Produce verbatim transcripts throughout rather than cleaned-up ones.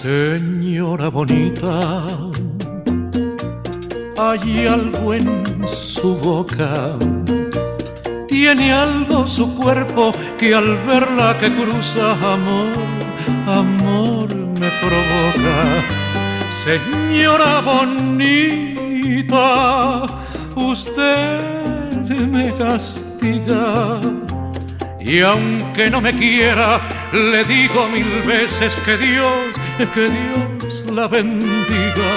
Señora bonita, hay algo en su boca, tiene algo su cuerpo que al verla que cruza amor, amor me provoca. Señora bonita, usted me castiga y aunque no me quiera, le digo mil veces que Dios, que Dios la bendiga.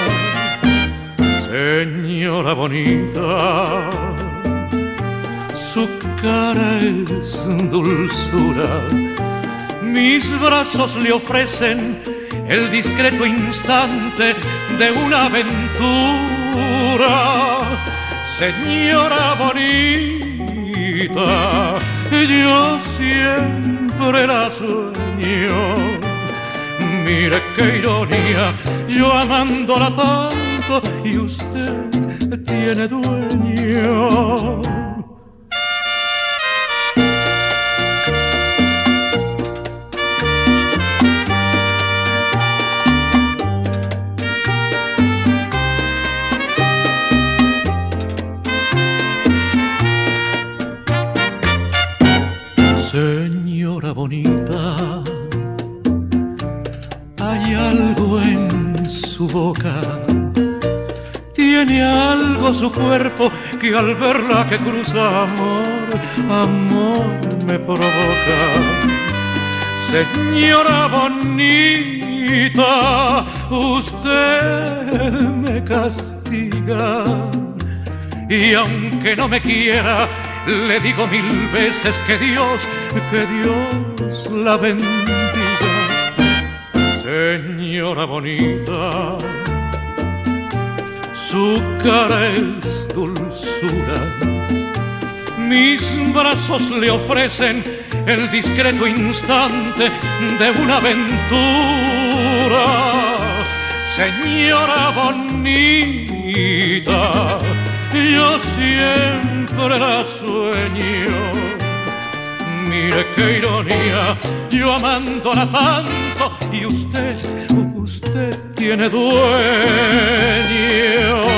Señora bonita, su cara es dulzura, mis brazos le ofrecen el discreto instante de una aventura. Señora bonita, yo siempre la sueño. Mire qué ironía, yo amándola tanto y usted tiene dueño. Señora bonita, hay algo en su boca, tiene algo su cuerpo que al verla que cruza amor, amor me provoca. Señora bonita, usted me castiga y aunque no me quiera, le digo mil veces que Dios, que Dios la bendiga. Señora bonita, su cara es dulzura, mis brazos le ofrecen el discreto instante de una aventura. Señora bonita, yo siempre la sueño. Mire qué ironía, yo amándola tanto y usted, usted tiene dueño.